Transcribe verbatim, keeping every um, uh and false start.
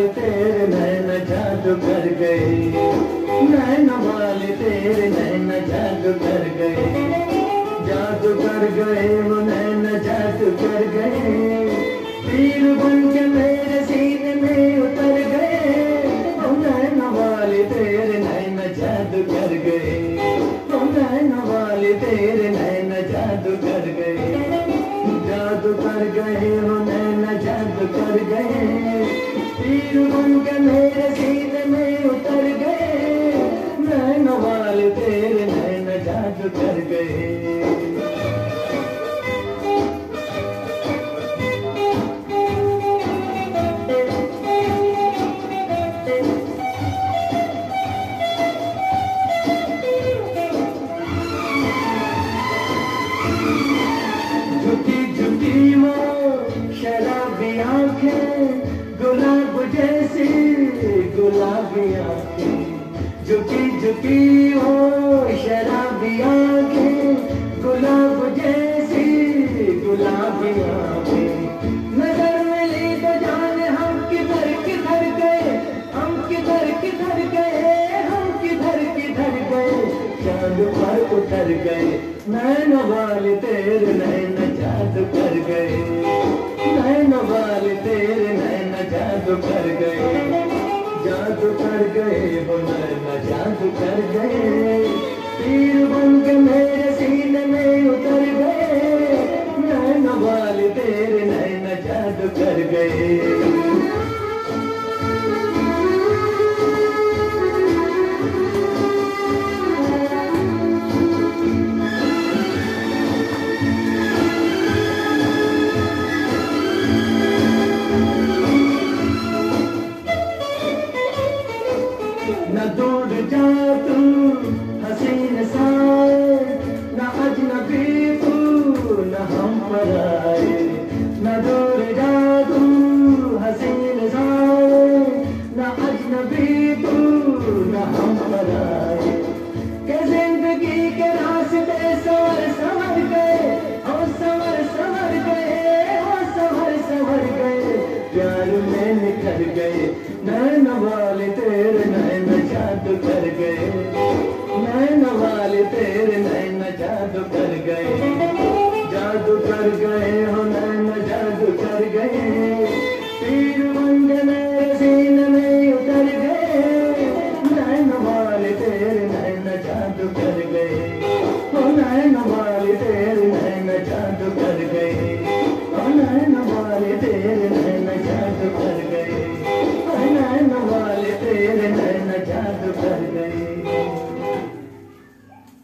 तेरे नैन जादू कर गए, नैन वाले तेरे नैन जादू कर गए, जादू कर गए वो नैन जादू कर गए, तीर बन के मेरे सीने में उतर गए, वो नैन वाले तेरे नैन जादू कर गए, वो नैन वाले तेरे नैन जादू कर गए, जादू कर गए वो नैन जादू कर गए, तीर बन के मेरे सीने में उतर गए, नैन वाले तेरे नैन जादू कर गए। झुकी झुकी वो शराबी आंखें, गुलाब जैसी गुलाबी आंखें, झुकी झुकी वो शराबी आंखें, गुलाब जैसी गुलाबी आंखें, नजर मिली तो जाने हम किधर किधर गए, हम किधर किधर गए, हम किधर किधर गए, चांद पर उतर गए, नैन वाले तेरे नैन जादू कर गए, नैन वाले तेरे नैन जादू कर गए, जादू कर गए वो नैन जादू कर गए, तीर बन के मेरे सीने में उतर गए, नैन वाले तेरे नैन जादू कर गए। न दूर जा तू हसीन सा, न अजनबी तू न हम पर आए, न दूर